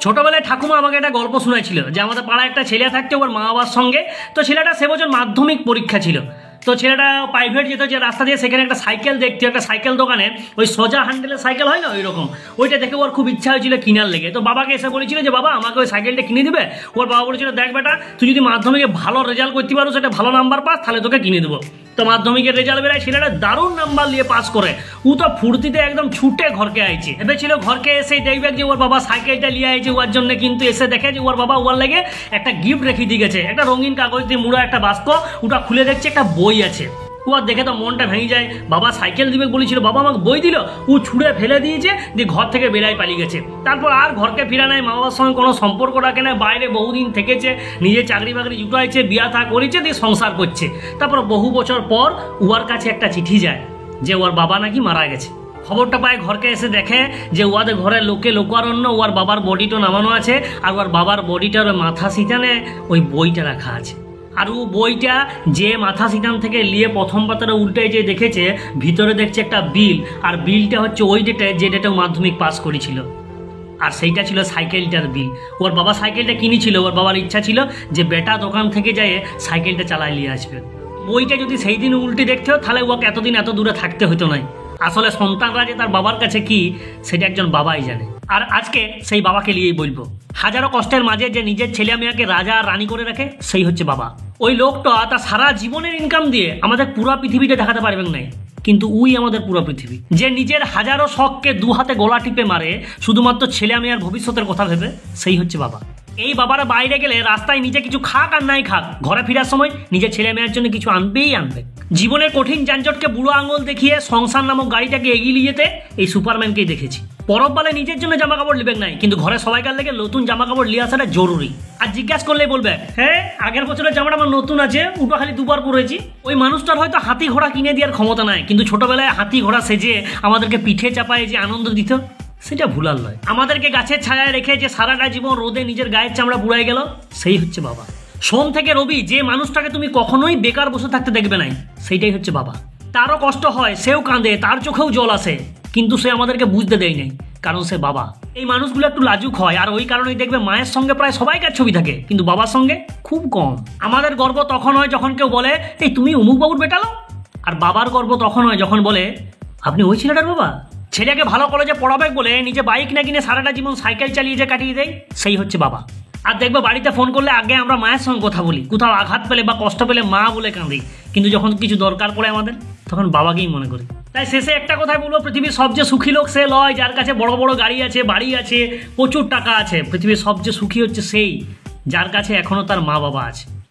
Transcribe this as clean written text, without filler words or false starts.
ছোটবেলায় ঠাকুমা আমাকে একটা গল্প শোনাচ্ছিল যে আমাদের পাড়ায় একটা ছেলে থাকতো ওর মা বাবার সঙ্গে। তো ছেলেটা সে বছর মাধ্যমিক পরীক্ষা ছিল। তো ছেলেটা প্রাইভেট যেত, যে রাস্তা দিয়ে সেখানে একটা সাইকেল দেখতে, একটা সাইকেল দোকানে ওই সোজা হ্যান্ডেলের সাইকেল হয় না ওই রকম, ওইটা দেখে ওর খুব ইচ্ছা হয়েছিল কেনার লেগে। তো বাবাকে এসে বলেছিল যে বাবা আমাকে ওই সাইকেলটা কিনে দিবে। ওর বাবা বলেছিল দেখ বেটা, তুই যদি মাধ্যমিকে ভালো রেজাল্ট করতে পারো, সেটা ভালো নাম্বার পাস, তাহলে তোকে কিনে দেবো। তো মাধ্যমিকের রেজাল্ট বেরায়, ছেলেটা দারুণ নাম্বার নিয়ে পাস করে। ও তো ফুর্তিতে একদম ছুটে ঘরকে আইছে। ভেবেছিল ঘরকে এসে দেখবে যে ওর বাবা সাইকেলটা নিয়ে আইছে ওর জন্য, কিন্তু এসে দেখে যে ওর বাবা ওর লেগে একটা গিফট রেখে দিয়ে গেছে, একটা রঙিন কাগজ দিয়ে মুড়া একটা বাস্ক। ওটা খুলে দেখছে একটা বই আছে। ও আর দেখে তো মনটা ভেঙে যায়। বাবা সাইকেল দিবে বলেছিল, বাবা আমাকে বই দিল। ও ছুঁড়ে ফেলে দিয়েছে, দিয়ে ঘর থেকে বেলায় পালিয়ে গেছে। তারপর আর ঘরকে ফিরা নাই, মা বাবার সঙ্গে কোনো সম্পর্ক রাখে না, বাইরে বহুদিন থেকেছে, নিজের চাকরি বাকরি জুটাইছে, বিয়া থা করেছে, দিয়ে সংসার করছে। তারপর বহু বছর পর ওর কাছে একটা চিঠি যায় যে ওর বাবা নাকি মারা গেছে। খবরটা পায়, ঘরকে এসে দেখে যে ওদের ঘরের লোকে লোকারণ্য ওর বাবার বডিটা নামানো আছে, আর ওর বাবার বডিটার মাথা সিটানে ওই বইটা রাখা আছে। আর ও বইটা যে মাথা সিটান থেকে নিয়ে প্রথম পাতাটা উল্টে যে দেখেছে, ভিতরে দেখছে একটা বিল। আর বিলটা হচ্ছে ওই ডেটে যে ডেটে মাধ্যমিক পাস করেছিল, আর সেইটা ছিল সাইকেলটার বিল। ওর বাবা সাইকেলটা কিনেছিল, ওর বাবার ইচ্ছা ছিল যে বেটা দোকান থেকে যায় সাইকেলটা চালাই নিয়ে আসবে। বইটা যদি সেই দিন উল্টে দেখতে হতো, তাহলে ওকে এতদিন এত দূরে থাকতে হতো না। আসলে সন্তানরা যে তার বাবার কাছে কি, সেটা একজন বাবাই জানে। আর আজকে সেই বাবাকে নিয়েই বলবো। হাজারো কষ্টের মাঝে যে নিজের ছেলে মেয়েকে রাজা আর রানী করে রাখে, সেই হচ্ছে বাবা। ওই লোকটা তার সারা জীবনের ইনকাম দিয়ে আমাদের পুরো পৃথিবীটা দেখাতে পারবেন নাই, কিন্তু উই আমাদের পুরো পৃথিবী। যে নিজের হাজারো শখকে দু হাতে গলা টিপে মারে শুধুমাত্র ছেলে মেয়ের ভবিষ্যতের কথা ভেবে, সেই হচ্ছে বাবা। এই বাবারা বাইরে গেলে রাস্তায় নিজে কিছু খাক আর নাই খাক, ঘরে ফেরার সময় নিজের ছেলে মেয়ের জন্য কিছু আনবেই আনবে। জীবনের কঠিন যানজটকে বুড়ো আঙুল দেখিয়ে সংসার নামক গাড়িটাকে এগিয়ে নিয়ে যেতে এই সুপারম্যানকেই দেখেছি। পরব বলে নিজের জন্য জামা কাপড় নেবেন নাই, কিন্তু ঘরে সবাইকার লেগে নতুন জামা কাপড় নিয়ে আসাটা জরুরি। আর জিজ্ঞাসা করলেই বলবে হ্যাঁ আগের বছরের জামাটা আমার নতুন আছে, ওটা খালি দুবার পরেছি। ওই মানুষটার হয়তো হাতি ঘোড়া কিনে দেওয়ার ক্ষমতা নাই, কিন্তু ছোটবেলায় হাতি ঘোড়া সেজে আমাদেরকে পিঠে চাপায় যে আনন্দ দিত, সেটা ভুলার নয়। আমাদেরকে গাছের ছায়ায় রেখে যে সারাটা জীবন রোদে নিজের গায়ের চামড়া পুড়াই গেল, সেই হচ্ছে বাবা। সোম থেকে রবি যে মানুষটাকে তুমি কখনোই বেকার বসে থাকতে দেখবে নাই, সেইটাই হচ্ছে বাবা। তারও কষ্ট হয়, সেও কাঁদে, তার চোখেও জল আসে, কিন্তু সে আমাদেরকে বুঝতে দেয় নাই, কারণ সে বাবা। এই মানুষগুলো একটু লাজুক হয়, আর ওই কারণেই দেখবে মায়ের সঙ্গে প্রায় সবাইকার ছবি থাকে, কিন্তু বাবার সঙ্গে খুব কম। আমাদের গর্ব তখন হয় যখন কেউ বলে এই তুমি অমুক বাবুর বেটালো, আর বাবার গর্ব তখন হয় যখন বলে আপনি ওই ছেলেটার বাবা। ছেলেকে ভালো কলেজে পড়াবে বলে নিজে বাইক না কিনে সারাটা জীবন সাইকেল চালিয়ে যে কাটিয়ে দেয়, সেই হচ্ছে বাবা। আর দেখবে বাড়িতে ফোন করলে আগে আমরা মায়ের সঙ্গে কথা বলি, কোথাও আঘাত পেলে বা কষ্ট পেলে মা বলে কাঁদি, কিন্তু যখন কিছু দরকার পড়ে আমাদের, তখন বাবাকেই মনে করি। তাই শেষে একটা কথাই বলবো, পৃথিবীর সবচেয়ে সুখী লোক সে লয় যার কাছে বড় বড় গাড়ি আছে, বাড়ি আছে, প্রচুর টাকা আছে। পৃথিবীর সবচেয়ে সুখী হচ্ছে সেই যার কাছে এখনো তার মা বাবা আছে।